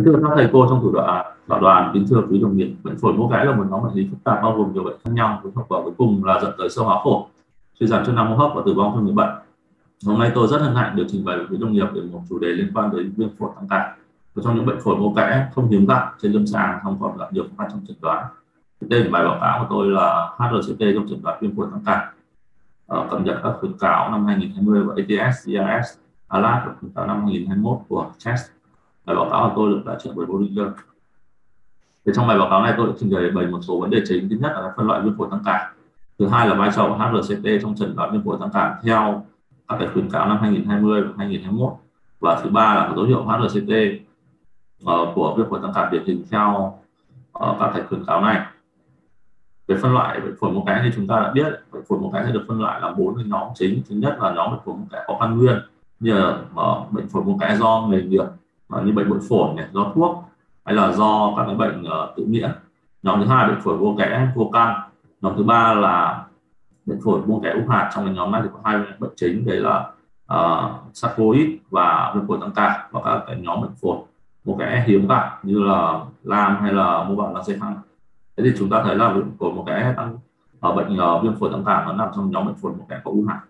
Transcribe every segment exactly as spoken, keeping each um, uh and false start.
thưa các thầy cô trong thủ đoạn bảo đoàn, kính thưa quý đồng nghiệp, bệnh phổi mô kẽ là một nhóm bệnh lý phức tạp bao gồm nhiều bệnh khác nhau, với hậu quả cuối cùng là dẫn tới sơ hóa phổi, suy giảm chức năng hô hấp và tử vong cho người bệnh. Hôm nay tôi rất hân hạnh được trình bày với quý đồng nghiệp về một chủ đề liên quan đến viêm phổi tăng cảm, một trong những bệnh phổi mô kẽ không hiếm gặp trên lâm sàng, không còn gặp nhiều khó khăn trong chẩn đoán. Tên của bài báo cáo của tôi là hát rờ xê tê trong chẩn đoán viêm phổi tăng cảm, uh, cập nhật các khuyến cáo năm hai nghìn không trăm hai mươi của a tê ét, xê rờ ét, a lát và khuyến cáo năm hai nghìn không trăm hai mươi mốt của chest. Bài báo cáo của tôi được đại diện bởi Bollinger. Thì trong bài báo cáo này tôi đã trình bày một số vấn đề chính. Thứ nhất là phân loại viêm phổi tăng cảm, thứ hai là vai trò của hát rờ xê tê trong chẩn đoán viêm phổi tăng cảm theo các cái khuyến cáo năm hai nghìn không trăm hai mươi và hai nghìn không trăm hai mươi mốt, và thứ ba là dấu hiệu hát rờ xê tê uh, của viêm phổi tăng cảm điển hình theo uh, các cái khuyến cáo này. Về phân loại bệnh phổi mô kẽ thì chúng ta đã biết bệnh phổi mô kẽ sẽ được phân loại làm bốn cái nhóm chính. Thứ nhất là nhóm bệnh phổi mô kẽ có căn nguyên, như là uh, bệnh phổi mô kẽ do nghề nghiệp, uh, như bệnh bội phổi này, do thuốc, hay là do các cái bệnh uh, tự miễn. Nhóm thứ hai bệnh phổi mô kẽ vô căn. Nhóm thứ ba là bệnh phổi mô kẽ úp hạt. Trong cái nhóm này thì có hai bệnh chính, đấy là uh, sarcoid và viêm phổi tăng cảm, và các cái nhóm bệnh phổi mô kẽ hiếm gặp như là Lam hay là mô bản Langerhans. Thế thì chúng ta thấy là bệnh phổi mô kẽ tăng ở bệnh uh, viêm phổi tăng cảm nó nằm trong nhóm bệnh phổi mô kẽ có u hạt.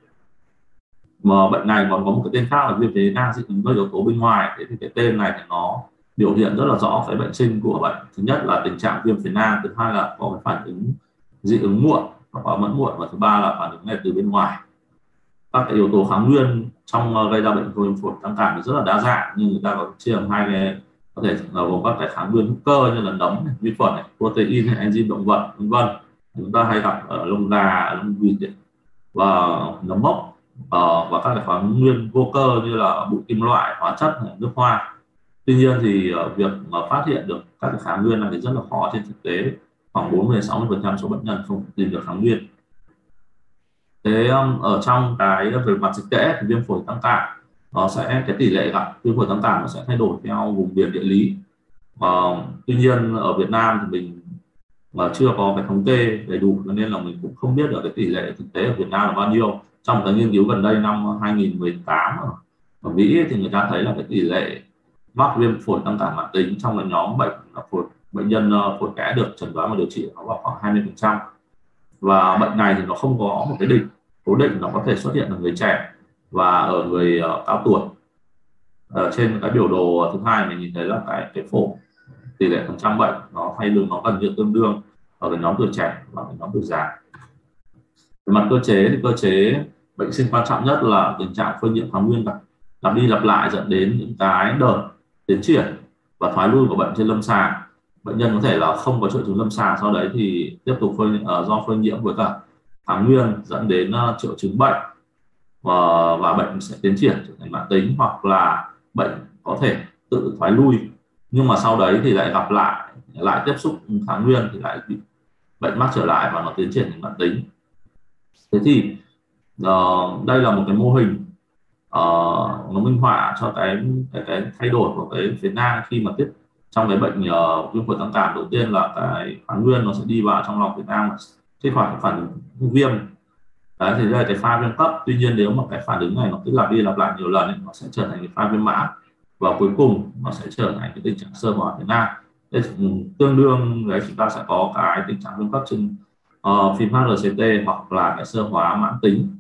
Mà bệnh này còn có một cái tên khác là viêm phế nang dị ứng với yếu tố bên ngoài. Thế thì cái tên này thì nó biểu hiện rất là rõ cái bệnh sinh của bệnh. Thứ nhất là tình trạng viêm phế nang, thứ hai là có cái phản ứng dị ứng muộn hoặc là mẫn muộn, và thứ ba là phản ứng này từ bên ngoài. Các cái yếu tố kháng nguyên trong gây ra bệnh viêm phổi tăng cảm thì rất là đa dạng, nhưng người ta có chia làm hai cái, có thể là gồm các cái kháng nguyên hữu cơ như là nấm, vi khuẩn, này, protein hay enzyme động vật, vân vân. Chúng ta hay gặp ở lông gà, lông vịt và nấm mốc. Uh, và các cái kháng nguyên vô cơ như là bụi kim loại, hóa chất, nước hoa. Tuy nhiên thì uh, việc mà phát hiện được các cái kháng nguyên này thì rất là khó trên thực tế. Khoảng bốn mươi đến sáu mươi phần trăm số bệnh nhân không tìm được kháng nguyên. Thế um, ở trong cái về mặt dịch tễ thì viêm phổi tăng cảm nó sẽ cái tỷ lệ gặp viêm phổi tăng cảm nó sẽ thay đổi theo vùng miền địa lý. Uh, tuy nhiên ở Việt Nam thì mình mà chưa có cái thống kê đầy đủ, nên là mình cũng không biết được cái tỷ lệ thực tế ở Việt Nam là bao nhiêu. Trong cái nghiên cứu gần đây năm hai nghìn không trăm mười tám ở Mỹ thì người ta thấy là cái tỷ lệ mắc viêm phổi tăng cảm mãn tính trong cái nhóm bệnh phổi, bệnh nhân phổi kẽ được chẩn đoán và điều trị nó vào khoảng hai mươi phần trăm. Và bệnh này thì nó không có một cái định cố định, nó có thể xuất hiện ở người trẻ và ở người uh, cao tuổi. Ở trên cái biểu đồ thứ hai mình nhìn thấy là cái cái phổi tỷ lệ phần trăm bệnh nó thay đổi, nó gần như tương đương ở cái nhóm tuổi trẻ và cái nhóm tuổi già. Về mặt cơ chế thì cơ chế bệnh sinh quan trọng nhất là tình trạng phơi nhiễm kháng nguyên gặp lặp đi lặp lại dẫn đến những cái đợt tiến triển và thoái lui của bệnh trên lâm sàng. Bệnh nhân có thể là không có triệu chứng lâm sàng, sau đấy thì tiếp tục phơi, uh, do phơi nhiễm với cả kháng nguyên dẫn đến uh, triệu chứng bệnh và, và bệnh sẽ tiến triển trở thành mãn tính, hoặc là bệnh có thể tự thoái lui nhưng mà sau đấy thì lại gặp lại lại tiếp xúc kháng nguyên thì lại bị bệnh mắc trở lại và nó tiến triển thành mãn tính. Thế thì uh, đây là một cái mô hình uh, nó minh họa cho cái, cái cái thay đổi của cái phế nang khi mà tiếp trong cái bệnh uh, viêm phổi tăng cảm. Đầu tiên là cái kháng nguyên nó sẽ đi vào trong lòng phế nang kích hoạt cái phản ứng viêm. Đấy, thì đây là cái pha viêm cấp. Tuy nhiên nếu mà cái phản ứng này nó cứ lặp đi lặp lại nhiều lần ấy, nó sẽ trở thành cái pha viêm mãn và cuối cùng nó sẽ trở thành cái tình trạng sơ hóa phế nang. Tương đương đấy, chúng ta sẽ có cái tình trạng viêm cấp trên uh, phim hát rờ xê tê hoặc là cái sơ hóa mãn tính.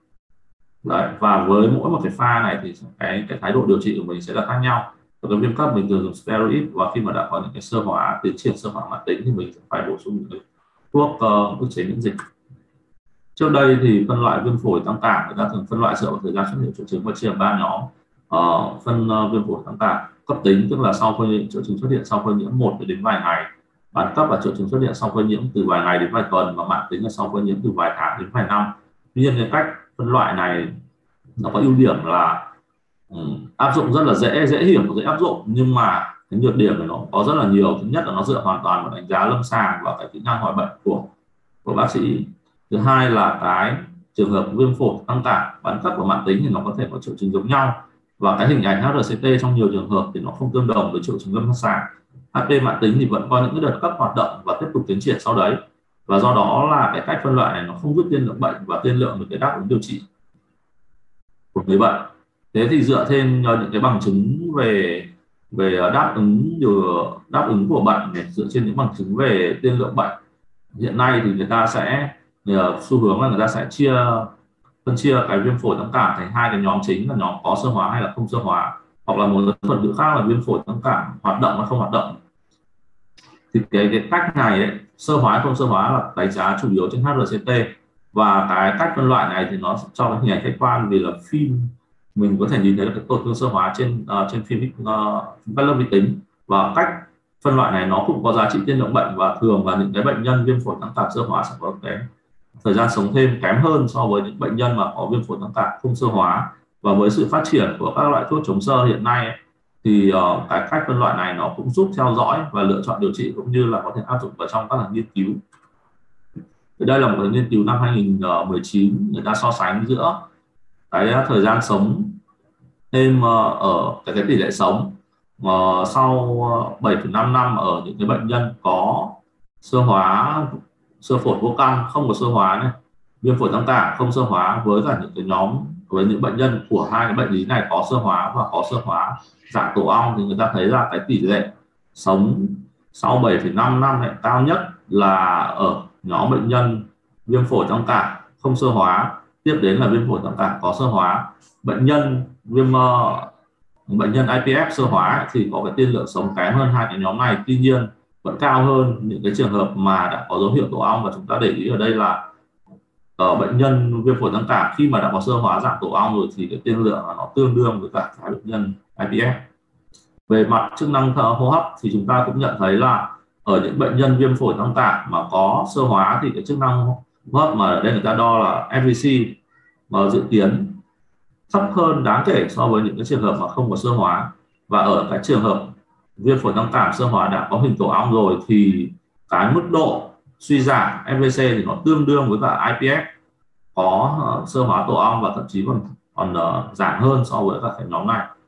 Đấy, và với mỗi một cái pha này thì cái cái thái độ điều trị của mình sẽ là khác nhau. Ở cái viêm cấp mình thường dùng steroid, và khi mà đã có những cái sơ hóa tiến triển sơ hóa mãn tính thì mình sẽ phải bổ sung những thuốc uh, ức chế miễn dịch. Trước đây thì phân loại viêm phổi tăng cảm người ta thường phân loại dựa vào thời gian xuất hiện triệu chứng và chia làm ba nhóm. Uh, phân uh, viêm phổi tăng cảm cấp tính, tức là sau phơi nhiễm, triệu chứng xuất hiện sau phơi nhiễm một đến vài ngày. Bán cấp là triệu chứng xuất hiện sau phơi nhiễm từ vài ngày đến vài tuần, và mãn tính là sau phơi nhiễm từ vài tháng đến vài năm. Tuy nhiên cái cách phân loại này nó có ưu điểm là um, áp dụng rất là dễ dễ hiểu và dễ áp dụng, nhưng mà cái nhược điểm này nó có rất là nhiều. Thứ nhất là nó dựa hoàn toàn vào đánh giá lâm sàng và cái kỹ năng hỏi bệnh của của bác sĩ. Thứ hai là cái trường hợp viêm phổi tăng cảm bán cấp và mãn tính thì nó có thể có triệu chứng giống nhau, và cái hình ảnh hát rờ xê tê trong nhiều trường hợp thì nó không tương đồng với triệu chứng lâm sàng. hát pê mãn tính thì vẫn có những cái đợt cấp hoạt động và tiếp tục tiến triển sau đấy, và do đó là cái cách phân loại này nó không giúp tiên lượng bệnh và tiên lượng được cái đáp ứng điều trị của người bệnh. Thế thì dựa trên những cái bằng chứng về về đáp ứng điều đáp ứng của bệnh này, dựa trên những bằng chứng về tiên lượng bệnh. Hiện nay thì người ta sẽ xu hướng là người ta sẽ chia phân chia cái viêm phổi tăng cảm thành hai cái nhóm chính là nhóm có sơ hóa hay là không sơ hóa, hoặc là một thuật ngữ khác là viêm phổi tăng cảm hoạt động hay không hoạt động. Thì cái, cái cách này ấy, sơ hóa hay không sơ hóa là đánh giá chủ yếu trên hát rờ xê tê, và cái cách phân loại này thì nó cho cái hình ảnh khách quan, vì là phim mình có thể nhìn thấy là cái tổn thương sơ hóa trên uh, trên phim uh, cắt lớp vi tính, và cách phân loại này nó cũng có giá trị tiên lượng bệnh, và thường là những cái bệnh nhân viêm phổi tăng cảm sơ hóa sẽ có cái thời gian sống thêm kém hơn so với những bệnh nhân mà có viêm phổi tăng cảm không sơ hóa. Và với sự phát triển của các loại thuốc chống sơ hiện nay ấy, thì uh, cái cách phân loại này nó cũng giúp theo dõi và lựa chọn điều trị, cũng như là có thể áp dụng vào trong các nghiên cứu. Thì đây là một cái nghiên cứu năm hai nghìn không trăm mười chín, người ta so sánh giữa cái thời gian sống thêm uh, ở cái, cái tỷ lệ sống uh, sau bảy phẩy năm năm ở những cái bệnh nhân có sơ hóa, sơ phổi vô căn không có sơ hóa này, viêm phổi tăng cảm không sơ hóa, với cả những cái nhóm với những bệnh nhân của hai cái bệnh lý này có sơ hóa và có sơ hóa dạng tổ ong, thì người ta thấy là cái tỷ lệ sống sau bảy phẩy năm năm này cao nhất là ở nhóm bệnh nhân viêm phổi tăng cảm không sơ hóa, tiếp đến là viêm phổi tăng cảm có sơ hóa. Bệnh nhân viêm uh, bệnh nhân i pê ép sơ hóa thì có cái tiên lượng sống kém hơn hai cái nhóm này, tuy nhiên vẫn cao hơn những cái trường hợp mà đã có dấu hiệu tổ ong. Và chúng ta để ý ở đây là ở bệnh nhân viêm phổi tăng cảm khi mà đã có sơ hóa dạng tổ ong rồi thì cái tiên lượng nó tương đương với cả cái bệnh nhân i pê ép. Về mặt chức năng hô hấp thì chúng ta cũng nhận thấy là ở những bệnh nhân viêm phổi tăng cảm mà có sơ hóa thì cái chức năng hô hấp mà ở đây người ta đo là ép vê xê mà dự kiến thấp hơn đáng kể so với những cái trường hợp mà không có sơ hóa. Và ở cái trường hợp viêm phổi tăng cảm sơ hóa đã có hình tổ ong rồi thì cái mức độ suy giảm ép vê xê thì nó tương đương với cả i pê ép có uh, sơ hóa tổ ong, và thậm chí còn còn uh, giảm hơn so với các cái nhóm này.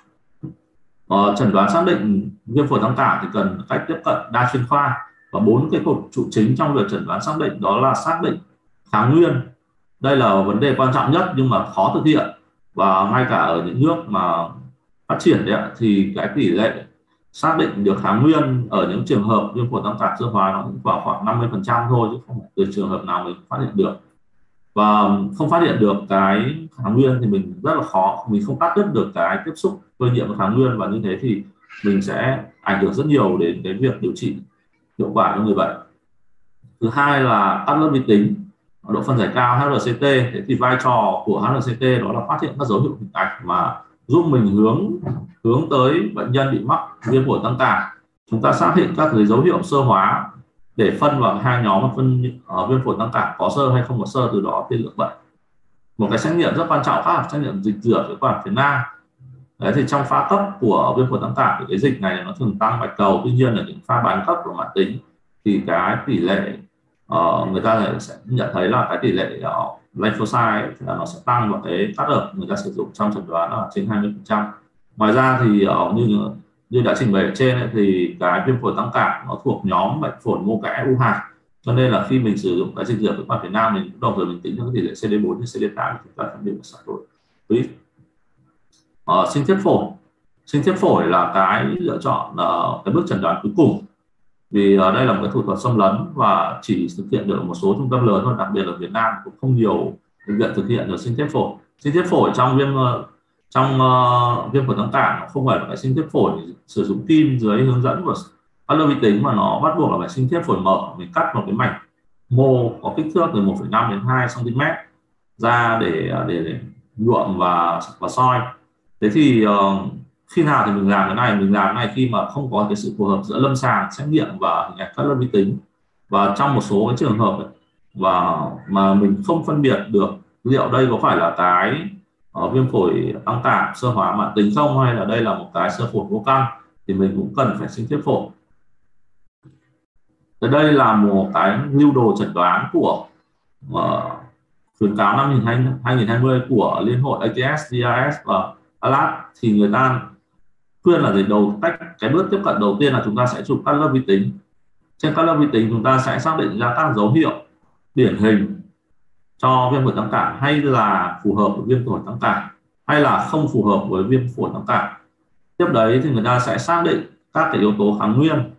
Uh, chẩn đoán xác định viêm phổi tăng cảm thì cần cách tiếp cận đa chuyên khoa, và bốn cái cột trụ chính trong việc chẩn đoán xác định đó là xác định kháng nguyên. Đây là vấn đề quan trọng nhất nhưng mà khó thực hiện, và ngay cả ở những nước mà phát triển đấy thì cái tỷ lệ xác định được kháng nguyên ở những trường hợp viêm phổi tăng cảm sơ hóa nó cũng vào khoảng năm mươi phần trăm thôi, chứ không phải từ trường hợp nào mình phát hiện được. Và không phát hiện được cái kháng nguyên thì mình rất là khó, mình không cắt đứt được cái tiếp xúc phơi nhiễm với kháng nguyên, và như thế thì mình sẽ ảnh hưởng rất nhiều đến cái việc điều trị hiệu quả cho người bệnh. Thứ hai là cắt lớp vi tính độ phân giải cao hát rờ xê tê. Thế thì vai trò của hát rờ xê tê đó là phát hiện các dấu hiệu hình ảnh mà giúp mình hướng hướng tới bệnh nhân bị mắc viêm phổi tăng cảm. Chúng ta xác định các cái dấu hiệu sơ hóa để phân vào hai nhóm, phân uh, viêm phổi tăng cảm có sơ hay không có sơ, từ đó tiên lượng bệnh. Một cái xét nghiệm rất quan trọng khác là xét nghiệm dịch rửa phế quản phía nam. Đấy, thì trong pha cấp của viêm phổi tăng cảm thì cái dịch này nó thường tăng bạch cầu, tuy nhiên là những pha bán cấp của mãn tính thì cái tỷ lệ uh, người ta sẽ nhận thấy là cái tỷ lệ uh, lymphocyte thì là nó sẽ tăng, và cái cắt đợt người ta sử dụng trong chẩn đoán là trên hai mươi phần trăm. Ngoài ra thì uh, như như đã trình bày ở trên ấy, thì cái viêm phổi tăng cảm nó thuộc nhóm bệnh phổi mô kẽ u hạt, cho nên là khi mình sử dụng cái dịch rửa phế quản phía nam mình đồng thời mình tính cho cái tỷ lệ xê đê bốn đến xê đê tám thì chúng ta phân biệt được sản đổi. Uh, sinh thiết phổi sinh thiết phổi là cái lựa chọn uh, cái bước chẩn đoán cuối cùng, vì ở uh, đây là một cái thủ thuật xâm lấn và chỉ thực hiện được ở một số trung tâm lớn thôi, đặc biệt là Việt Nam cũng không nhiều bệnh viện thực hiện được sinh thiết phổi. Sinh thiết phổi trong viêm uh, trong uh, viêm phổi tăng cảm không phải là cái sinh thiết phổi sử dụng kim dưới hướng dẫn của cắt lớp vi tính, mà nó bắt buộc là phải sinh thiết phổi mở. Mình cắt một cái mảnh mô có kích thước từ một phẩy năm đến hai xăng ti mét ra để để, để nhuộm và và soi. Thế thì uh, khi nào thì mình làm cái này? Mình làm cái này khi mà không có cái sự phù hợp giữa lâm sàng xét nghiệm và hình ảnh cắt lớp vi tính, và trong một số cái trường hợp ấy, và mà mình không phân biệt được liệu đây có phải là cái uh, viêm phổi tăng cảm sơ hóa mãn tính không, hay là đây là một cái sơ phổi vô căn, thì mình cũng cần phải sinh thiết phổi. Ở đây là một cái lưu đồ chẩn đoán của uh, khuyến cáo năm hai nghìn không trăm hai mươi của Liên hội a tê ét, đê rờ ét và a lờ a tê, thì người ta khuyên là gì? Đầu tách cái bước tiếp cận đầu tiên là chúng ta sẽ chụp cắt lớp vi tính. Trên cắt lớp vi tính chúng ta sẽ xác định ra các dấu hiệu điển hình cho viêm phổi tăng cảm, hay là phù hợp với viêm phổi tăng cảm, hay là không phù hợp với viêm phổi tăng cảm. Tiếp đấy thì người ta sẽ xác định các cái yếu tố kháng nguyên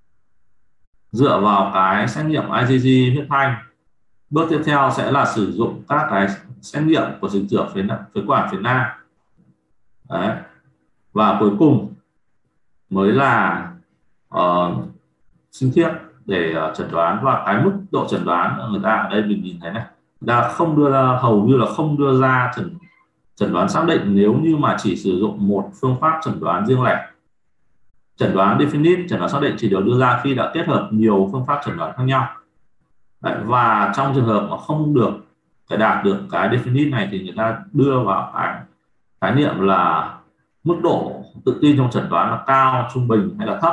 dựa vào cái xét nghiệm i giê giê huyết thanh. Bước tiếp theo sẽ là sử dụng các cái xét nghiệm của dịch rửa phế, phế quản phế nang. Đấy. Và cuối cùng mới là uh, sinh thiết để uh, chẩn đoán. Và cái mức độ chẩn đoán người ta ở đây mình nhìn thấy này, người ta không đưa ra, hầu như là không đưa ra chẩn chẩn đoán xác định nếu như mà chỉ sử dụng một phương pháp chẩn đoán riêng lẻ. Chẩn đoán definite, chẩn đoán xác định chỉ được đưa ra khi đã kết hợp nhiều phương pháp chẩn đoán khác nhau. Đấy, và trong trường hợp mà không được phải đạt được cái definite này thì người ta đưa vào cái khái niệm là mức độ tự tin trong chẩn đoán là cao, trung bình hay là thấp.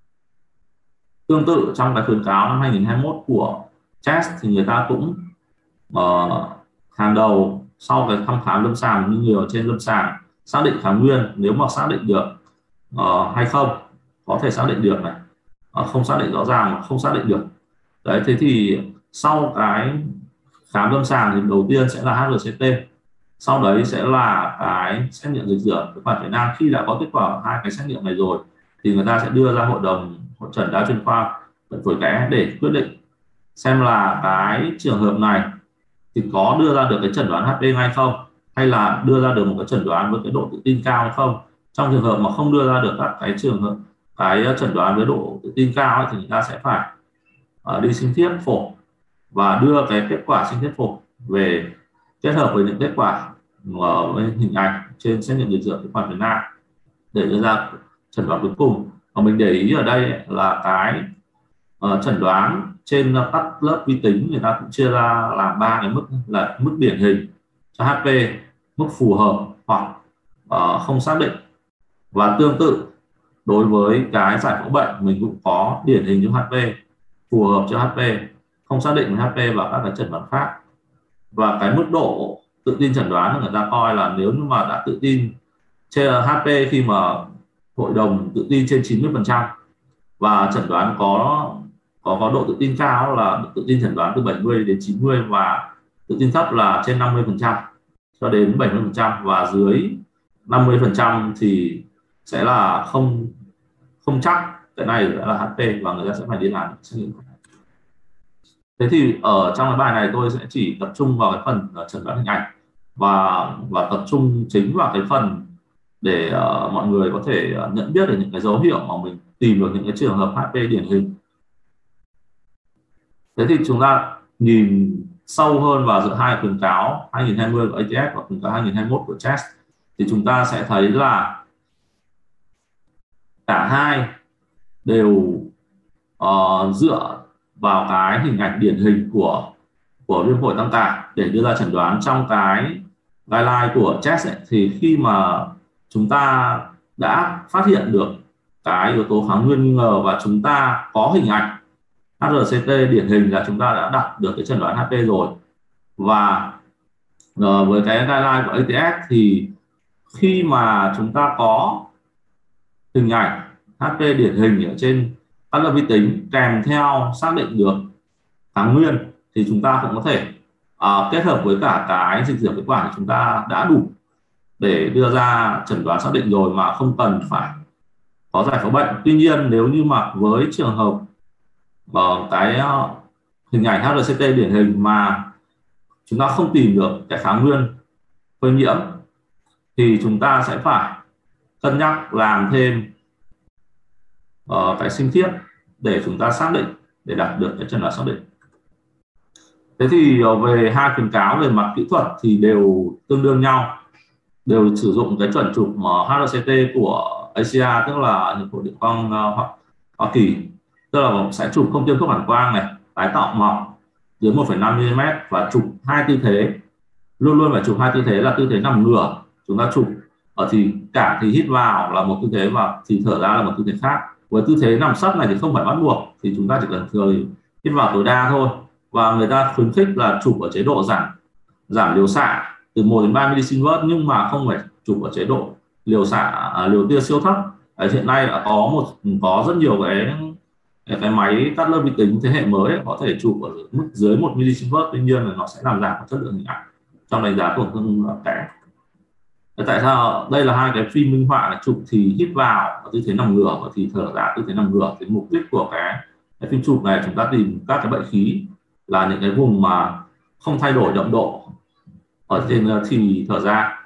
Tương tự trong cái khuyến cáo năm hai nghìn không trăm hai mươi mốt của chét thì người ta cũng uh, hàng đầu sau cái thăm khám lâm sàng như nhiều trên lâm sàng xác định kháng nguyên, nếu mà xác định được uh, hay không, có thể xác định được này, uh, không xác định rõ ràng mà không xác định được. Đấy, thế thì sau cái khám lâm sàng thì đầu tiên sẽ là hát rờ xê tê, sau đấy sẽ là cái xét nghiệm dịch rửa phế quản phế nang. Khi đã có kết quả hai cái xét nghiệm này rồi thì người ta sẽ đưa ra hội đồng hội trần đa chuyên khoa bệnh phổi kẽ để quyết định xem là cái trường hợp này thì có đưa ra được cái chẩn đoán hát pê ngay không, hay là đưa ra được một cái chẩn đoán với cái độ tự tin cao hay không. Trong trường hợp mà không đưa ra được các cái trường hợp cái chẩn đoán với độ tự tin cao ấy, thì người ta sẽ phải uh, đi sinh thiết phổi và đưa cái kết quả sinh thiết phổi về kết hợp với những kết quả uh, với hình ảnh trên xét nghiệm dịch rửa phế quản phế nang để đưa ra chẩn đoán cuối cùng. Và mình để ý ở đây ấy, là cái uh, chẩn đoán trên các lớp vi tính người ta cũng chia ra làm ba cái mức, là mức điển hình cho hát pê, mức phù hợp hoặc uh, không xác định. Và tương tự đối với cái giải phẫu bệnh mình cũng có điển hình cho hát pê, phù hợp cho hát pê, không xác định hát pê và các cái chẩn đoán khác. Và cái mức độ tự tin chẩn đoán người ta coi là nếu như mà đã tự tin trên hát pê khi mà hội đồng tự tin trên chín mươi phần trăm và chẩn đoán có có có độ tự tin cao là tự tin chẩn đoán từ bảy mươi đến chín mươi và tự tin thấp là trên năm mươi phần trăm cho đến bảy mươi phần trăm, và dưới năm mươi phần trăm thì sẽ là không không chắc, cái này là hát pê và người ta sẽ phải đi làm xét nghiệm. Thế thì ở trong cái bài này tôi sẽ chỉ tập trung vào cái phần chẩn đoán hình ảnh và và tập trung chính vào cái phần để uh, mọi người có thể uh, nhận biết được những cái dấu hiệu mà mình tìm được những cái trường hợp hát pê điển hình. Thế thì chúng ta nhìn sâu hơn vào giữa hai khuyến cáo hai nghìn không trăm hai mươi của a tê ép và khuyến cáo hai nghìn không trăm hai mươi mốt của chét thì chúng ta sẽ thấy là cả hai đều uh, dựa vào cái hình ảnh điển hình của của viêm phổi tăng cảm để đưa ra chẩn đoán. Trong cái guideline của chét thì khi mà chúng ta đã phát hiện được cái yếu tố kháng nguyên nghi ngờ và chúng ta có hình ảnh hát rờ xê tê điển hình là chúng ta đã đặt được cái chẩn đoán hát pê rồi. Và uh, với cái guideline của a tê ép thì khi mà chúng ta có hình ảnh hát pê điển hình ở trên các lớp vi tính kèm theo xác định được kháng nguyên thì chúng ta cũng có thể uh, kết hợp với cả cái dịch rửa phế quản chúng ta đã đủ để đưa ra chẩn đoán xác định rồi mà không cần phải có giải phẫu bệnh. Tuy nhiên nếu như mà với trường hợp uh, cái uh, hình ảnh hát rờ xê tê điển hình mà chúng ta không tìm được cái kháng nguyên phơi nhiễm thì chúng ta sẽ phải cân nhắc làm thêm uh, cái sinh thiết để chúng ta xác định, để đạt được cái chẩn đoán xác định. Thế thì uh, về hai khuyến cáo về mặt kỹ thuật thì đều tương đương nhau, đều sử dụng cái chuẩn chụp hát rờ xê tê của a xê a, tức là Hiệp hội Điện quang uh, Hoa Kỳ, tức là sẽ chụp không tiêm thuốc phản quang này, tái tạo mỏng dưới một phẩy năm mi li mét và chụp hai tư thế, luôn luôn phải chụp hai tư thế là tư thế nằm ngửa chúng ta chụp ở thì cả thì hít vào là một tư thế và thì thở ra là một tư thế khác. Với tư thế nằm sấp này thì không phải bắt buộc, thì chúng ta chỉ cần thừa hít vào tối đa thôi. Và người ta khuyến khích là chụp ở chế độ giảm giảm liều xạ từ một đến ba milisievert, nhưng mà không phải chụp ở chế độ liều xạ à, liều tia siêu thấp. Đấy, hiện nay đã có một có rất nhiều cái cái máy cắt lớp vi tính thế hệ mới ấy, có thể chụp ở mức dưới một milisievert, tuy nhiên là nó sẽ làm giảm chất lượng hình ảnh trong đánh giá tổn thương kẽ. Tại sao đây là hai cái phim minh họa là chụp thì hít vào ở tư thế nằm ngửa và thì thở ra tư thế nằm ngửa. Thì mục đích của cái, cái phim chụp này chúng ta tìm các cái bệnh khí là những cái vùng mà không thay đổi đậm độ ở trên thì thở ra.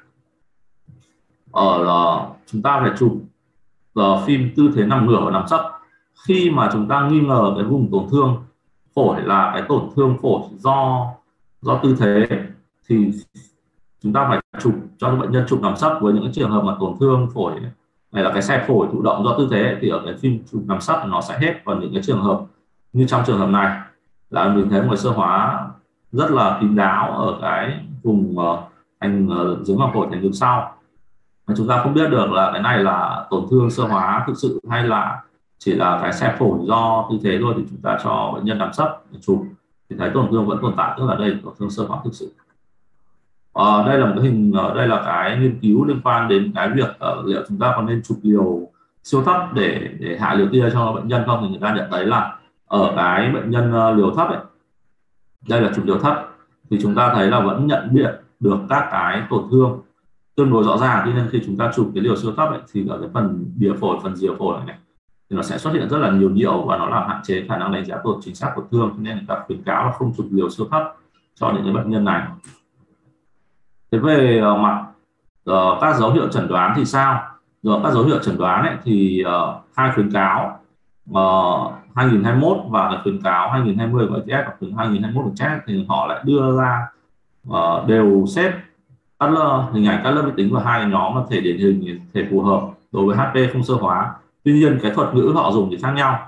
Ở uh, chúng ta phải chụp uh, phim tư thế nằm ngửa và nằm sấp khi mà chúng ta nghi ngờ cái vùng tổn thương phổi là cái tổn thương phổi do do tư thế, thì chúng ta phải chụp cho bệnh nhân chụp nằm sấp. Với những cái trường hợp mà tổn thương phổi này là cái xe phổi thụ động do tư thế thì ở cái phim chụp nằm sấp nó sẽ hết. Còn những cái trường hợp như trong trường hợp này là mình thấy một sơ hóa rất là kín đáo ở cái vùng uh, thành uh, dưới màng phổi thành ngực sau, mà chúng ta không biết được là cái này là tổn thương sơ hóa thực sự hay là chỉ là cái xe phổi do tư thế thôi. Thì chúng ta cho bệnh nhân nằm sấp để chụp thì thấy tổn thương vẫn tồn tại, tức là đây là tổn thương sơ hóa thực sự. Ờ, đây là một cái hình, đây là cái nghiên cứu liên quan đến cái việc uh, liệu chúng ta có nên chụp liều siêu thấp để để hạ liều tia cho bệnh nhân không. Thì người ta nhận thấy là ở cái bệnh nhân uh, liều thấp ấy, đây là chụp liều thấp thì chúng ta thấy là vẫn nhận biết được các cái tổn thương tương đối rõ ràng. Tuy nhiên khi chúng ta chụp cái liều siêu thấp ấy, thì ở cái phần bìa phổi, phần rìa phổi này, này thì nó sẽ xuất hiện rất là nhiều nhiễu và nó làm hạn chế khả năng đánh giá tổn chính xác tổn thương, nên người ta khuyến cáo là không chụp liều siêu thấp cho những cái bệnh nhân này. Thế về uh, mặt uh, các dấu hiệu chẩn đoán thì sao? Rồi các dấu hiệu chẩn đoán ấy, thì uh, hai khuyến cáo uh, hai nghìn hai mươi mốt và cái khuyến cáo hai nghìn hai mươi của a tê ét và khuyến hai nghìn hai mươi mốt của chét thì họ lại đưa ra uh, đều xếp cắt lớp hình ảnh cắt lớp vi tính vào hai cái nhóm là thể điển hình, thể phù hợp đối với hát pê không sơ hóa. Tuy nhiên cái thuật ngữ họ dùng thì khác nhau.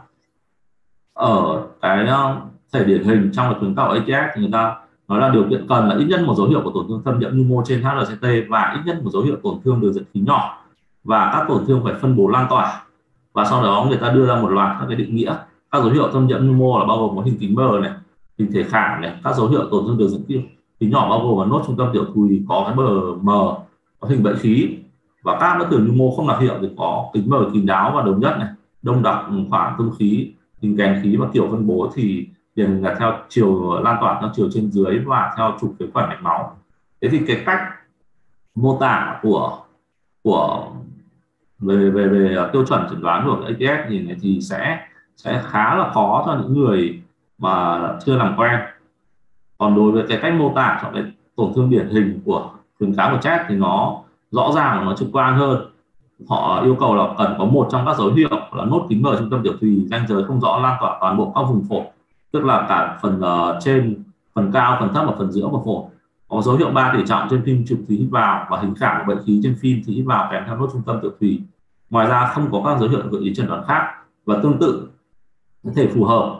Ở cái uh, thể điển hình trong cái khuyến cáo a tê ét thì người ta nói là điều kiện cần là ít nhất một dấu hiệu của tổn thương thâm nhiễm pneumo trên hát rờ xê tê và ít nhất một dấu hiệu tổn thương đường dẫn khí nhỏ, và các tổn thương phải phân bố lan tỏa. Và sau đó người ta đưa ra một loạt các cái định nghĩa các dấu hiệu thâm nhiễm pneumo là bao gồm có hình kính mờ này, hình thể khảm này, các dấu hiệu tổn thương đường dẫn khí nhỏ bao gồm là nốt trung tâm tiểu thùy có cái bờ mờ, có hình bệnh khí, và các bất thường pneumo không đặc hiệu thì có kính mờ kín đáo và đồng nhất này, đông đặc khoảng tương khí, hình kèn khí và kiểu phân bố thì điển là theo chiều lan tỏa theo chiều trên dưới và theo trục phế quản mạch máu. Thế thì cái cách mô tả của của về về về tiêu chuẩn chẩn đoán của a tê ét thì thì sẽ sẽ khá là khó cho những người mà chưa làm quen. Còn đối với cái cách mô tả cho cái tổn thương điển hình của khuyến cáo của chét thì nó rõ ràng và nó trực quan hơn. Họ yêu cầu là cần có một trong các dấu hiệu là nốt kính mờ trung tâm tiểu thùy ranh giới không rõ lan tỏa toàn bộ các vùng phổi, tức là cả phần uh, trên, phần cao, phần thấp và phần giữa của phổi. Có dấu hiệu ba tỉ trọng trên phim chụp thì hít vào và hình khảm của bệnh khí trên phim thì hít vào kèm theo nốt trung tâm tiểu thùy. Ngoài ra không có các dấu hiệu gợi ý chẩn đoán khác. Và tương tự có thể phù hợp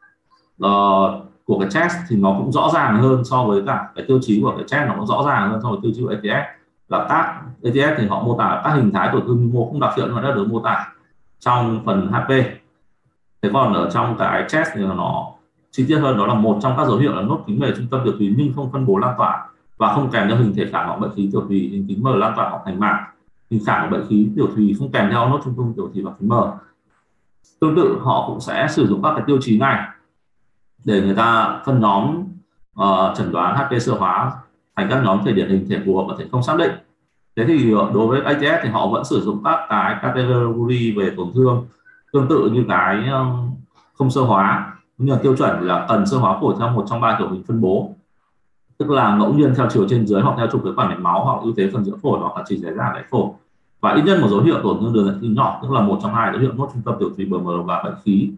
uh, của cái chest thì nó cũng rõ ràng hơn so với cả cái tiêu chí của cái chest, nó cũng rõ ràng hơn so với tiêu chí của a tê ét. Là các a tê ét thì họ mô tả các hình thái tổn thương pneumo không đặc hiệu nó đã được mô tả trong phần hát pê. Thế còn ở trong cái chest thì nó chi tiết hơn, đó là một trong các dấu hiệu là nốt kính mờ trung tâm tiểu thùy nhưng không phân bố lan tỏa và không kèm theo hình thể khảm hoặc bệnh khí tiểu thùy, hình kính mờ lan tỏa hoặc thành mảng, hình khảm của bệnh khí tiểu thùy không kèm theo nốt trung tâm tiểu thùy và kính mờ. Tương tự họ cũng sẽ sử dụng các cái tiêu chí này để người ta phân nhóm uh, chẩn đoán hát pê sơ hóa thành các nhóm thể điển hình, thể phù hợp và thể không xác định. Thế thì đối với a tê ét thì họ vẫn sử dụng các cái category về tổn thương tương tự như cái um, không sơ hóa, nhưng mà tiêu chuẩn là cần sơ hóa phổi theo một trong ba kiểu hình phân bố, tức là ngẫu nhiên theo chiều trên dưới hoặc theo trục phế quản mạch máu hoặc ưu thế phần giữa phổi hoặc là chỉ xảy ra tại phổi, và ít nhất một dấu hiệu tổn thương đường dẫn khí nhỏ, tức là một trong hai dấu hiệu nốt trung tâm tiểu thùy bờ mờ và bệnh khí.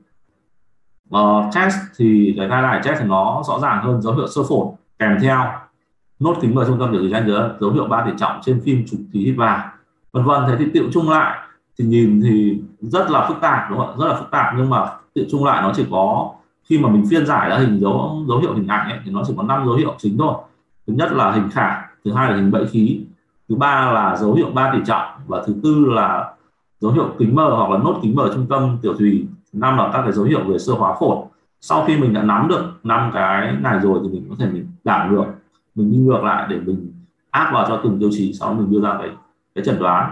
Uh, chest thì cái gai này chest thì nó rõ ràng hơn, dấu hiệu sơ phổi kèm theo nốt kính mờ trung tâm tiểu thùy ranh giới, dấu hiệu ba tỉ trọng trên phim chụp thì hít vào, vân vân. Thế thì tiệu chung lại thì nhìn thì rất là phức tạp, đúng không? Rất là phức tạp, nhưng mà tiệu chung lại nó chỉ có khi mà mình phiên giải ra hình dấu dấu hiệu hình ảnh ấy, thì nó chỉ có năm dấu hiệu chính thôi. Thứ nhất là hình khảm, thứ hai là hình bẫy khí, thứ ba là dấu hiệu ba tỉ trọng, và thứ tư là dấu hiệu kính mờ hoặc là nốt kính mờ trung tâm tiểu thùy, thứ năm là các cái dấu hiệu về sơ hóa phổi. Sau khi mình đã nắm được năm cái này rồi thì mình có thể mình đảo ngược, mình đi ngược lại để mình áp vào cho từng tiêu chí, sau đó mình đưa ra cái cái chẩn đoán.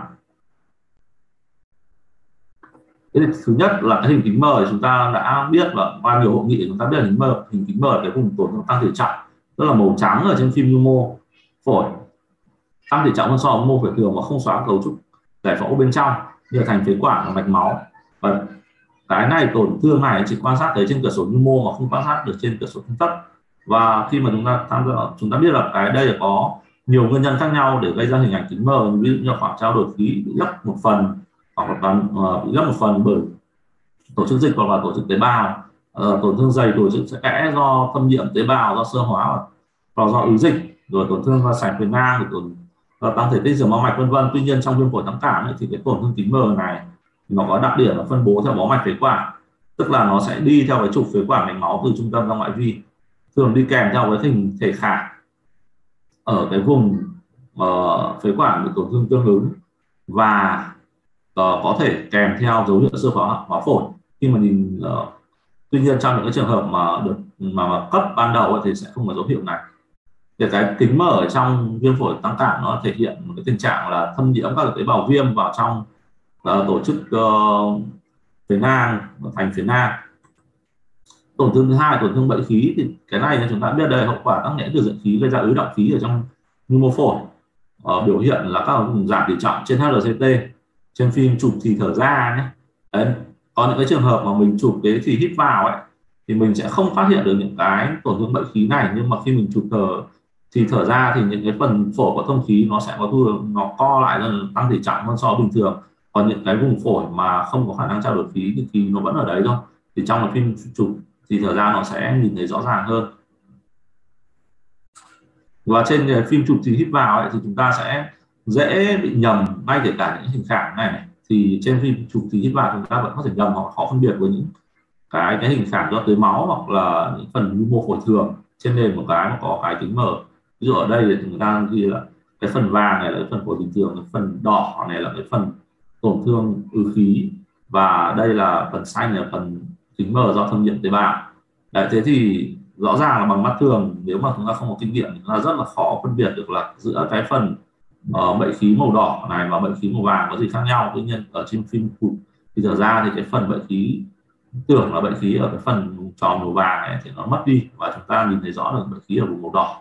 Thế thì thứ nhất là cái hình kính mờ chúng ta đã biết, và qua nhiều hội nghị chúng ta biết là hình mờ hình kính mờ cái vùng tổn thương tăng tỉ trọng, tức là màu trắng ở trên phim pneumo phổi. tăng tỷ trọng hơn so với mô phổi thường mà không xóa cấu trúc giải phẫu bên trong như thành phế quản và mạch máu. Và cái này tổn thương này chỉ quan sát thấy trên cửa sổ nhu mô mà không quan sát được trên cửa sổ thâm thấp. Và khi mà chúng ta tham gia, chúng ta biết là cái đây là có nhiều nguyên nhân khác nhau để gây ra hình ảnh kính mờ, ví dụ như khoảng trao đổi khí bị gấp một phần hoặc là toàn uh, bị gấp một phần bởi tổ chức dịch hoặc là tổ chức tế bào, uh, tổn thương dày tổ chức sẽ kẽ do thâm nhiễm tế bào, do sơ hóa hoặc do ứ dịch, rồi tổn thương và sạch phế nang, rồi tổn uh, tăng thể tích rửa máu mạch vân vân. Tuy nhiên trong viêm phổi tăng cảm ấy, thì cái tổn thương kính mờ này nó có đặc điểm là phân bố theo bó mạch phế quản, tức là nó sẽ đi theo cái trục phế quản mạch máu từ trung tâm ra ngoại vi, thường đi kèm theo với hình thể khả ở cái vùng uh, phế quản bị tổn thương tương ứng, và uh, có thể kèm theo dấu hiệu sơ hóa hóa phổi khi mà nhìn. Uh, tuy nhiên trong những cái trường hợp mà được mà, mà cấp ban đầu ấy, thì sẽ không có dấu hiệu này. Để cái kính mờ ở trong viêm phổi tăng cảm nó thể hiện một cái tình trạng là thâm nhiễm các tế bào viêm vào trong uh, tổ chức uh, phế nang, thành phế nang. Tổn thương thứ hai, tổn thương bẫy khí, thì cái này chúng ta biết đây hậu quả tắc nghẽn từ dẫn khí gây ra ứ động khí ở trong nhu mô phổi. Ờ, biểu hiện là các vùng giảm tỷ trọng trên hát lờ xê tê, trên phim chụp thì thở ra nhé. Đấy, có những cái trường hợp mà mình chụp cái thì hít vào ấy thì mình sẽ không phát hiện được những cái tổn thương bẫy khí này, nhưng mà khi mình chụp thở thì thở ra thì những cái phần phổi có thông khí nó sẽ có thu nó co lại, là tăng tỷ trọng hơn so với bình thường. Còn những cái vùng phổi mà không có khả năng trao đổi khí thì khí nó vẫn ở đấy thôi, thì trong cái phim chụp thì thở ra nó sẽ nhìn thấy rõ ràng hơn. Và trên phim chụp thì hít vào ấy, thì chúng ta sẽ dễ bị nhầm, ngay kể cả những hình khảm này, này thì trên phim chụp thì hít vào chúng ta vẫn có thể nhầm hoặc khó phân biệt với những cái cái hình khảm do tưới máu hoặc là những phần nhu mô phổi thường trên nền một cái mà có cái kính mờ. Ví dụ ở đây thì chúng ta ghi là cái phần vàng này là cái phần phổi bình thường, cái phần đỏ này là cái phần tổn thương ứ khí, và đây là phần xanh là phần kính mờ do thâm nhiễm tế bào. Đấy, thế thì rõ ràng là bằng mắt thường nếu mà chúng ta không có kinh nghiệm thì chúng ta rất là khó phân biệt được là giữa cái phần uh, bẫy khí màu đỏ này và bẫy khí màu vàng có gì khác nhau. Tuy nhiên ở trên phim chụp thì trở ra thì cái phần bẫy khí tưởng là bẫy khí ở cái phần tròn màu vàng này thì nó mất đi, và chúng ta nhìn thấy rõ được bẫy khí ở vùng màu đỏ.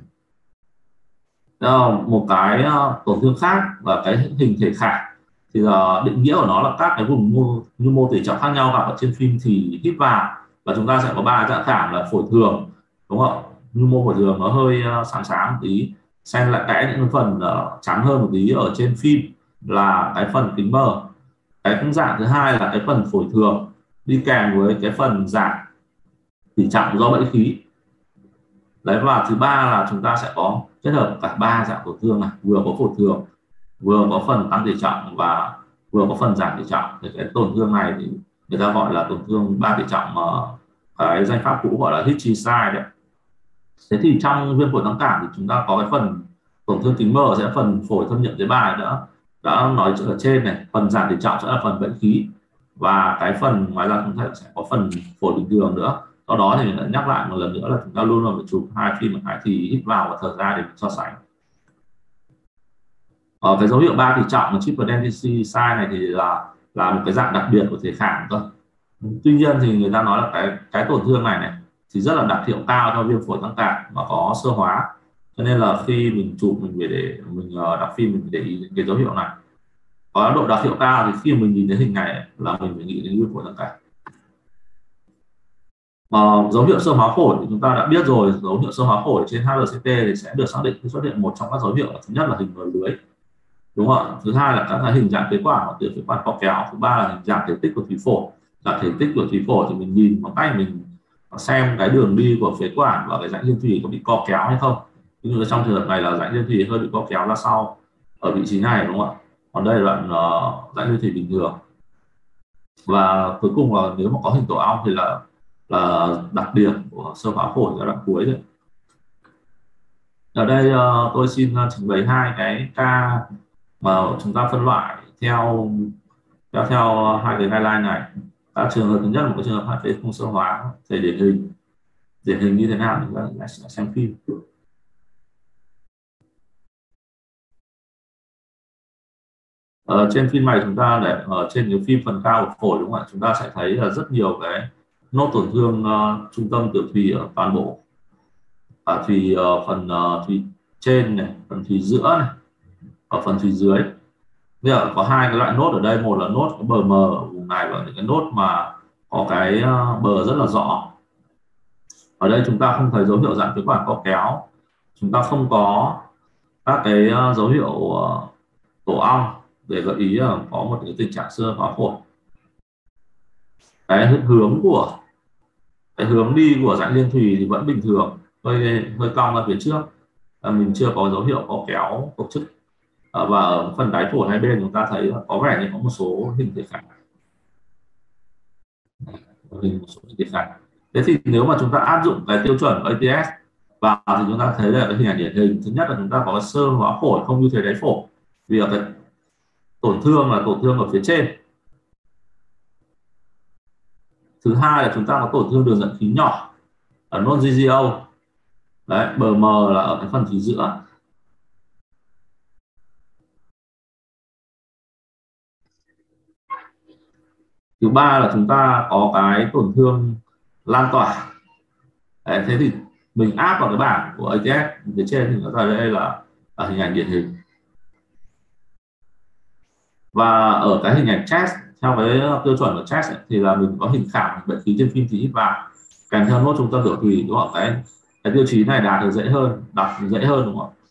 Uh, một cái uh, tổn thương khác là cái hình thể khả, thì uh, định nghĩa của nó là các cái vùng mô, nhu mô tỷ trọng khác nhau gặp ở trên phim thì hít vào, và chúng ta sẽ có ba dạng khảm là phổi thường, đúng không? Nhu mô phổi thường nó hơi uh, sáng sáng một tí, xen lại kẽ những phần uh, trắng hơn một tí ở trên phim là cái phần kính mờ. Cái dạng thứ hai là cái phần phổi thường đi kèm với cái phần giảm tỷ trọng do bẫy khí. Đấy, và thứ ba là chúng ta sẽ có kết hợp cả ba dạng tổn thương này, vừa có phổi thường, vừa có phần tăng tỷ trọng và vừa có phần giảm tỷ trọng. Thì cái tổn thương này thì người ta gọi là tổn thương ba tỷ trọng, mà cái danh pháp cũ gọi là Hitchenside đấy. Thế thì trong viêm phổi tăng cảm thì chúng ta có cái phần tổn thương kính mờ sẽ là phần phổi thâm nhiễm tế bào đã đã nói ở trên này, phần giảm tỷ trọng sẽ là phần bẫy khí, và cái phần ngoài ra chúng ta sẽ có phần phổi bình thường nữa. Sau đó thì mình đã nhắc lại một lần nữa là chúng ta luôn luôn phải chụp hai phim, hai thì hít vào và thở ra để so sánh. Ở cái dấu hiệu ba tỷ trọng là triple density size này thì là là một cái dạng đặc biệt của thể khảm thôi. Tuy nhiên thì người ta nói là cái cái tổn thương này này thì rất là đặc hiệu cao cho viêm phổi tăng cảm và có sơ hóa, cho nên là khi mình chụp mình phải để mình đọc phim mình để ý cái dấu hiệu này. Có độ đặc hiệu cao thì khi mình nhìn thấy hình này là mình phải nghĩ đến viêm phổi tăng cảm. Uh, dấu hiệu sơ hóa phổi thì chúng ta đã biết rồi, dấu hiệu sơ hóa phổi trên hát lờ xê tê thì sẽ được xác định khi xuất hiện một trong các dấu hiệu. Thứ nhất là hình mở lưới, đúng không? Thứ hai là các hình dạng phế quản hoặc phế quản co kéo. Thứ ba là hình dạng thể tích của thủy phổi. Dạng thể tích của thủy phổi thì mình nhìn bằng cách mình xem cái đường đi của phế quản và cái rãnh liên thủy có bị co kéo hay không. Ví dụ trong trường hợp này là rãnh liên thủy hơi bị co kéo ra sau ở vị trí này, đúng không ạ? Còn đây là đoạn uh, rãnh liên thủy bình thường. Và cuối cùng là nếu mà có hình tổ ong thì là là đặc điểm của sơ hóa phổi giai đoạn cuối đấy. Ở đây uh, tôi xin trình bày hai cái ca mà chúng ta phân loại theo theo theo hai cái guideline này. Các trường hợp thứ nhất là một cái trường hợp hát phế không sơ hóa, thể điển hình điển hình như thế nào chúng ta lại xem phim. Ở trên phim này chúng ta để ở trên cái phim phần cao của phổi, đúng không ạ? Chúng ta sẽ thấy là rất nhiều cái nốt tổn thương uh, trung tâm tiểu thùy ở toàn bộ, à, thùy uh, phần uh, thùy trên này, phần thùy giữa này, ở phần thùy dưới. Bây giờ có hai cái loại nốt ở đây, một là nốt có bờ mờ ở vùng này và những cái nốt mà có cái bờ rất là rõ. Ở đây chúng ta không thấy dấu hiệu giãn phế quản co kéo, chúng ta không có các cái dấu hiệu tổ ong để gợi ý là có một cái tình trạng xơ hóa phổi. Cái hướng của cái hướng đi của giãn liên thùy thì vẫn bình thường, hơi hơi cong ra phía trước, à, mình chưa có dấu hiệu có kéo tổ chức. À, và ở phần đáy phổi hai bên chúng ta thấy có vẻ như có một số hình thể khác, hình một số hình thể khác. Thế thì nếu mà chúng ta áp dụng cái tiêu chuẩn a tê ét vào thì chúng ta thấy là cái hình ảnh điển hình. Thứ nhất là chúng ta có cái sơ hóa phổi không ưu thế đáy phổi, vì ở cái tổn thương là tổn thương ở phía trên. Thứ hai là chúng ta có tổn thương đường dẫn khí nhỏ ở nốt giê giê ô. Đấy, bờ mờ là ở cái phần thùy giữa. Thứ ba là chúng ta có cái tổn thương lan tỏa. Đấy, thế thì mình áp vào cái bảng của a tê ét phía trên thì nó ra đây là ở hình ảnh điển hình. Và ở cái hình ảnh chest, theo cái tiêu chuẩn của chest ấy, thì là mình có hình khảm bệnh khí trên phim thì hít vào kèm theo nốt trung tâm tiểu thùy, đúng không? Cái cái tiêu chí này đạt được dễ hơn, đọc dễ hơn, đúng không?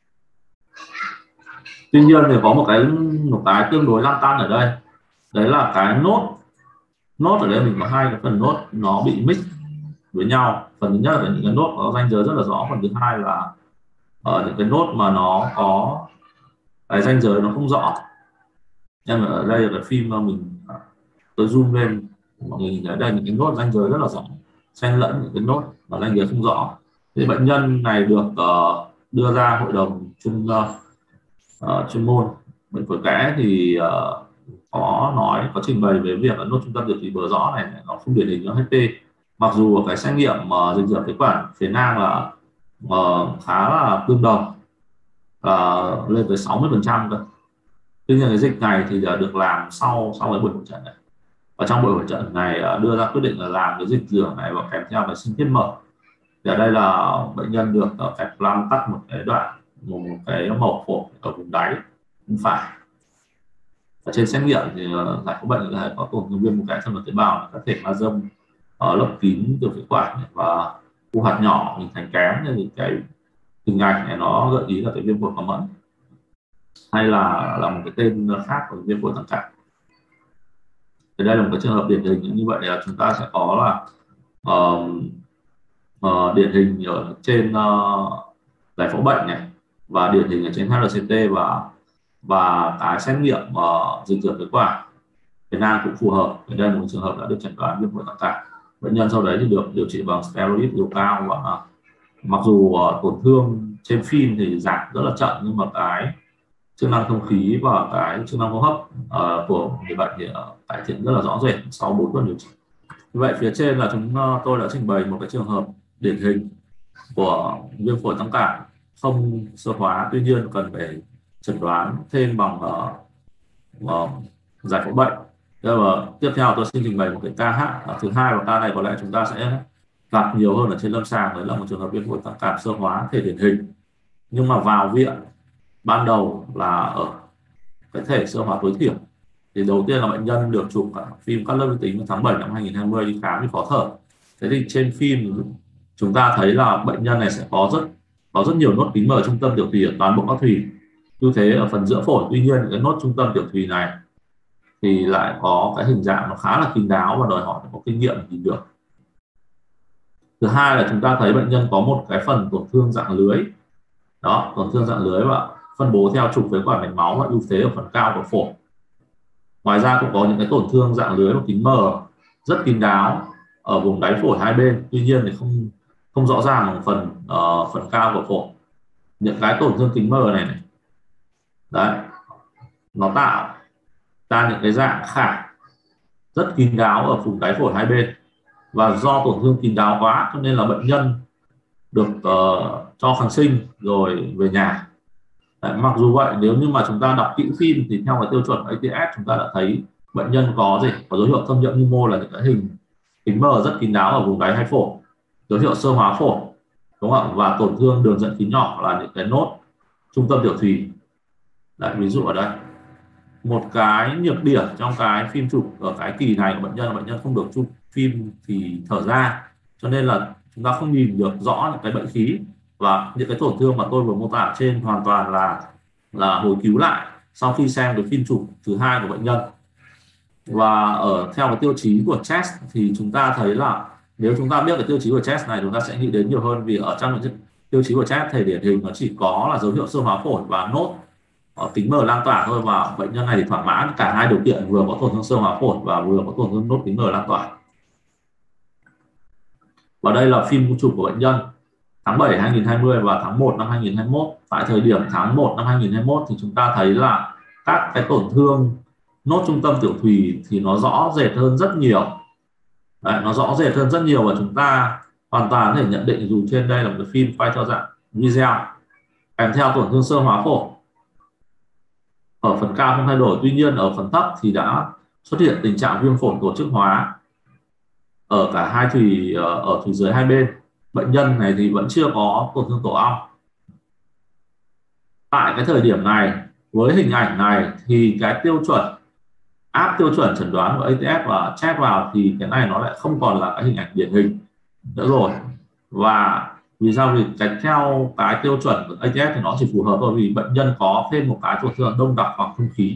Tuy nhiên thì có một cái một cái tương đối lăn tăn ở đây, đấy là cái nốt nốt ở đây mình có hai cái phần nốt nó bị mix với nhau. Phần thứ nhất là những cái nốt có ranh giới rất là rõ, phần thứ hai là ở những cái nốt mà nó có cái ranh giới nó không rõ. Nhưng ở đây là cái phim mà mình tôi zoom lên, mọi người nhìn thấy đây những cái nốt ranh giới rất là rõ, xen lẫn những cái nốt mà ranh giới không rõ. Thì bệnh nhân này được uh, đưa ra hội đồng chuyên uh, uh, chuyên môn bệnh phổi kẽ thì uh, có nói có trình bày về việc là nốt trung tâm tiểu thùy bờ rõ này nó không điển hình nó hát pê, mặc dù ở cái xét nghiệm mà dịch rửa phế quản phía nam là uh, khá là tương đồng, uh, lên tới sáu mươi phần trăm cơ. Tuy nhiên cái dịch này thì được làm sau sau cái buổi hội trận này, và trong buổi hội trận này đưa ra quyết định là làm cái dịch rửa này và kèm theo cái sinh tiết mở. Thì ở đây là bệnh nhân được kẹp lam tắt một cái đoạn một cái màu phổi ở vùng đáy bên phải. Ở trên xét nghiệm thì giải phẫu bệnh là có tổn thương viêm một cái trong tế bào, các thể ma dâm ở lấp kín từ phế quản và u hạt nhỏ hình thành kém, thì cái hình ảnh này nó gợi ý là cái viêm phổi có mẫn hay là là một cái tên khác của viêm phổi tăng cảm. Thì đây là một cái trường hợp điển hình như vậy, là chúng ta sẽ có là uh, uh, điển hình ở trên uh, giải phẫu bệnh này và điển hình ở trên hát rờ xê tê và và cái xét nghiệm uh, dịch rửa phế quản Việt Nam cũng phù hợp. Ở đây là một trường hợp đã được chẩn đoán viêm phổi tăng cảm. Bệnh nhân sau đấy thì được điều trị bằng steroid liều cao, và uh, mặc dù uh, tổn thương trên phim thì giảm rất là chậm, nhưng mà cái chức năng thông khí và cái chức năng hô hấp uh, của người bệnh thì uh, cải thiện rất là rõ rệt sau bốn tuần điều trị. Như vậy phía trên là chúng uh, tôi đã trình bày một cái trường hợp điển hình của viêm phổi tăng cảm không sơ hóa, tuy nhiên cần phải chẩn đoán thêm bằng uh, uh, giải phẫu bệnh. Và tiếp theo tôi xin trình bày một cái ca hát uh, thứ hai, và ca này có lẽ chúng ta sẽ gặp nhiều hơn ở trên lâm sàng, đấy là một trường hợp viêm phổi tăng cảm sơ hóa thể điển hình, nhưng mà vào viện ban đầu là ở cái thể sơ hóa tối thiểu. Thì đầu tiên là bệnh nhân được chụp cả phim cắt lớp vi tính vào tháng bảy năm hai nghìn không trăm hai mươi đi khám vì khó thở. Thế thì trên phim chúng ta thấy là bệnh nhân này sẽ có rất có rất nhiều nốt kính mờ trung tâm tiểu thùy ở toàn bộ các thùy, ưu thế ở phần giữa phổi. Tuy nhiên cái nốt trung tâm tiểu thùy này thì lại có cái hình dạng nó khá là kín đáo và đòi hỏi có kinh nghiệm nhìn được. Thứ hai là chúng ta thấy bệnh nhân có một cái phần tổn thương dạng lưới, đó, tổn thương dạng lưới và phân bố theo trục phế quản mạch máu và ưu thế ở phần cao của phổi. Ngoài ra cũng có những cái tổn thương dạng lưới và kính mờ rất kín đáo ở vùng đáy phổi hai bên, tuy nhiên thì không không rõ ràng ở phần uh, phần cao của phổi. Những cái tổn thương kính mờ này này, đấy, nó tạo ra những cái dạng khả rất kín đáo ở vùng đáy phổi hai bên, và do tổn thương kín đáo quá cho nên là bệnh nhân được uh, cho kháng sinh rồi về nhà. Đấy, mặc dù vậy nếu như mà chúng ta đọc kỹ phim thì theo cái tiêu chuẩn a tê ét chúng ta đã thấy bệnh nhân có gì có dấu hiệu thâm nhiễm nhu mô là những cái hình kính mờ rất kín đáo ở vùng đáy hai phổi, dấu hiệu sơ hóa phổi, đúng không ạ? Và tổn thương đường dẫn khí nhỏ là những cái nốt trung tâm tiểu thùy. Đấy, ví dụ ở đây một cái nhược điểm trong cái phim chụp ở cái kỳ này của bệnh nhân là bệnh nhân không được chụp phim thì thở ra, cho nên là chúng ta không nhìn được rõ những cái bệnh khí, và những cái tổn thương mà tôi vừa mô tả trên hoàn toàn là là hồi cứu lại sau khi xem cái phim chụp thứ hai của bệnh nhân. Và ở theo cái tiêu chí của chest thì chúng ta thấy là nếu chúng ta biết cái tiêu chí của chest này, chúng ta sẽ nghĩ đến nhiều hơn, vì ở trong những tiêu chí của chest thể điển hình nó chỉ có là dấu hiệu sơ hóa phổi và nốt ở kính mờ lan tỏa thôi, và bệnh nhân này thì thỏa mãn cả hai điều kiện, vừa có tổn thương sơ hóa phổi và vừa có tổn thương nốt kính mờ lan tỏa. Và đây là phim chụp của bệnh nhân tháng bảy hai nghìn không trăm hai mươi và tháng một năm hai nghìn không trăm hai mươi mốt. Tại thời điểm tháng một năm hai nghìn không trăm hai mươi mốt thì chúng ta thấy là các cái tổn thương nốt trung tâm tiểu thùy thì nó rõ rệt hơn rất nhiều. Đấy, nó rõ rệt hơn rất nhiều, và chúng ta hoàn toàn có thể nhận định dù trên đây là một cái phim quay theo dạng video kèm theo tổn thương sơ hóa phổi ở phần cao không thay đổi, tuy nhiên ở phần thấp thì đã xuất hiện tình trạng viêm phổi tổ chức hóa ở cả hai thùy, ở thùy dưới hai bên. Bệnh nhân này thì vẫn chưa có tổn thương tổ ong. Tại cái thời điểm này với hình ảnh này thì cái tiêu chuẩn áp tiêu chuẩn chẩn đoán của a tê ép và chest vào thì cái này nó lại không còn là cái hình ảnh điển hình nữa rồi. Và vì sao? Vì cái theo cái tiêu chuẩn của a tê ép thì nó chỉ phù hợp thôi, vì bệnh nhân có thêm một cái tổn thương đông đặc hoặc không khí.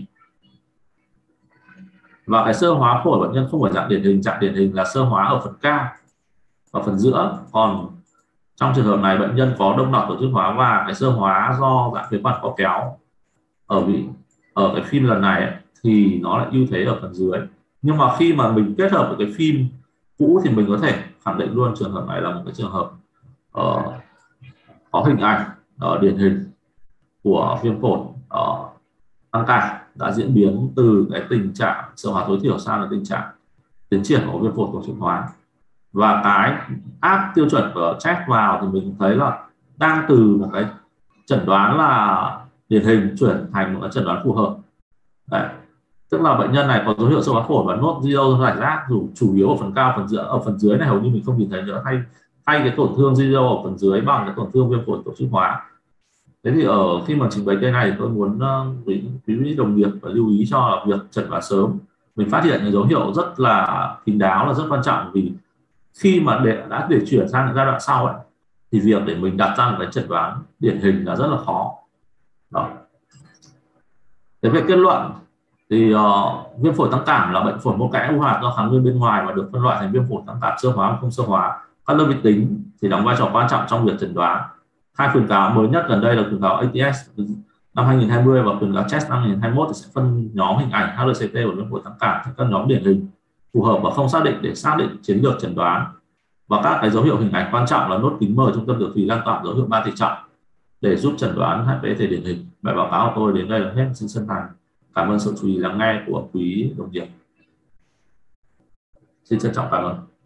Và cái sơ hóa phổi bệnh nhân không phải dạng điển hình, dạng điển hình là sơ hóa ở phần cao và phần giữa. Còn trong trường hợp này bệnh nhân có đông đặc tổ chức hóa và cái sơ hóa do dạng phế quản có kéo ở vị ở cái phim lần này ấy, thì nó lại ưu thế ở phần dưới. Nhưng mà khi mà mình kết hợp với cái phim cũ thì mình có thể khẳng định luôn trường hợp này là một cái trường hợp uh, có hình ảnh uh, điển hình của viêm phổi uh, tăng cảm đã diễn biến từ cái tình trạng sơ hóa tối thiểu sang là tình trạng tiến triển của viêm phổi tổ chức hóa. Và cái áp tiêu chuẩn của chest vào thì mình thấy là đang từ một cái chẩn đoán là điển hình chuyển thành một cái chẩn đoán phù hợp. Đấy. Tức là bệnh nhân này có dấu hiệu sơ hóa phổi và nốt di râu rải rác, dù chủ yếu ở phần cao, phần giữa ở phần dưới này hầu như mình không nhìn thấy nữa, thay thay cái tổn thương di râu ở phần dưới bằng cái tổn thương viêm phổi tổ chức hóa. Thế thì ở khi mà trình bày cái này tôi muốn quý quý đồng nghiệp và lưu ý cho là việc chẩn đoán sớm, mình phát hiện những dấu hiệu rất là kín đáo là rất quan trọng, vì khi mà để đã để chuyển sang giai đoạn sau ấy, thì việc để mình đặt ra một cái chẩn đoán điển hình là rất là khó. Đó. Thế về kết luận thì uh, viêm phổi tăng cảm là bệnh phổi mô kẽ u hạt do kháng nguyên bên ngoài và được phân loại thành viêm phổi tăng cảm sơ hóa và không sơ hóa. Các đơn vị tính thì đóng vai trò quan trọng trong việc chẩn đoán. Hai khuyến cáo mới nhất gần đây là khuyến cáo a tê ét năm hai nghìn không trăm hai mươi và khuyến cáo chest năm hai nghìn không trăm hai mươi mốt thì sẽ phân nhóm hình ảnh hát lờ xê tê của viêm phổi tăng cảm theo các nhóm điển hình phù hợp và không xác định để xác định chiến lược chẩn đoán. Và các cái dấu hiệu hình ảnh quan trọng là nốt kính mờ trung tâm tiểu thùy lan tỏa, dấu hiệu ba tỷ trọng để giúp chẩn đoán hát pê thể điển hình. Bài báo cáo của tôi đến đây là hết. Xin chân thành cảm ơn sự chú ý lắng nghe của quý đồng nghiệp. Xin trân trọng cảm ơn.